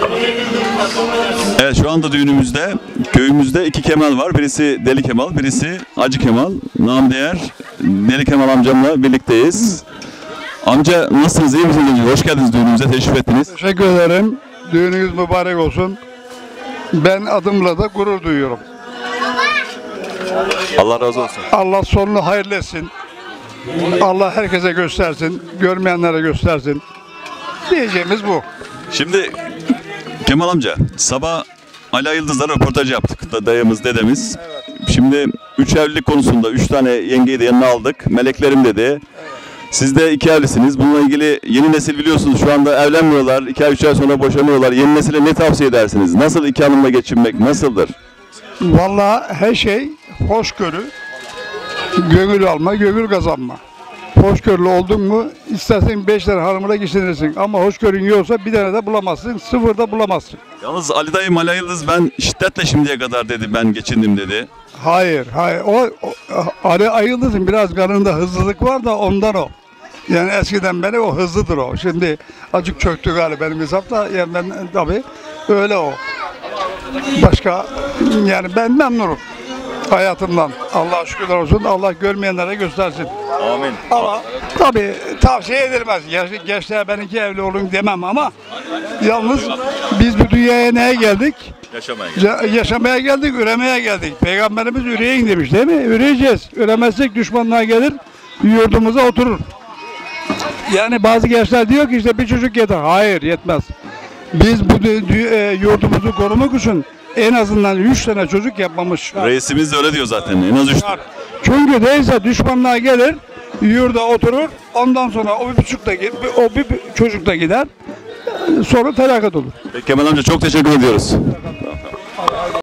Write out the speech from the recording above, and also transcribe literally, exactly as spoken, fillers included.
Evet, şu anda düğünümüzde, köyümüzde iki Kemal var. Birisi Deli Kemal, birisi Acı Kemal. Nam değer Deli Kemal amcamla birlikteyiz. Amca nasılsınız, iyi misiniz? Hoş geldiniz düğünümüze, teşrif ettiniz. Teşekkür ederim. Düğününüz mübarek olsun. Ben adımla da gurur duyuyorum. Allah razı olsun. Allah sonunu hayırlı etsin. Allah herkese göstersin, görmeyenlere göstersin. Diyeceğimiz bu. Şimdi Kemal amca, sabah Ala Yıldız'la röportaj yaptık. Da dayımız, dedemiz. Şimdi üç evlilik konusunda üç tane yengeyi de yanına aldık. Meleklerim dedi. Siz de iki evlisiniz. Bununla ilgili yeni nesil biliyorsunuz şu anda evlenmiyorlar. İki ay, üç ay sonra boşanıyorlar. Yeni nesile ne tavsiye edersiniz? Nasıl iki hanımla geçinmek, nasıldır? Vallahi her şey hoşgörü, gönül alma, gönül kazanma. Hoşgörülü oldun mu istersen beş tane hanımla geçinirsin ama hoşgörün yoksa bir tane de bulamazsın, sıfırda bulamazsın. Yalnız Ali dayım, Ala Yıldız ben şiddetle şimdiye kadar dedi, ben geçindim dedi. Hayır, hayır. O, o Ali Ayıldız'ın biraz kanında hızlılık var da ondan o. Yani eskiden beri o hızlıdır o. Şimdi acık çöktü galiba benim hesapta. Yani ben tabii öyle o. Başka yani ben memnunum hayatımdan. Allah'a şükürler olsun. Allah görmeyenlere göstersin. Amin. Ama tabii tavsiye edilmez. Yaş, gençler benimki evli olun demem ama yalnız biz bu dünyaya neye geldik? Yaşamaya Ya- Yaşamaya geldik, üremeye geldik. Peygamberimiz üreyin demiş değil mi? Üreyeceğiz. Üremezsek düşmanlar gelir, yurdumuza oturur. Yani bazı gençler diyor ki işte bir çocuk yeter. Hayır, yetmez. Biz bu dü- dü- e, yurdumuzu korumak için en azından üç tane çocuk yapmamız şart. Reisimiz de öyle diyor zaten. En az üç. Çünkü değilse düşmanlar gelir, yurda oturur. Ondan sonra o bir buçuk da gi- o bir bir çocuk da gider. Sonra felaket olur. Peki Kemal amca, çok teşekkür ediyoruz.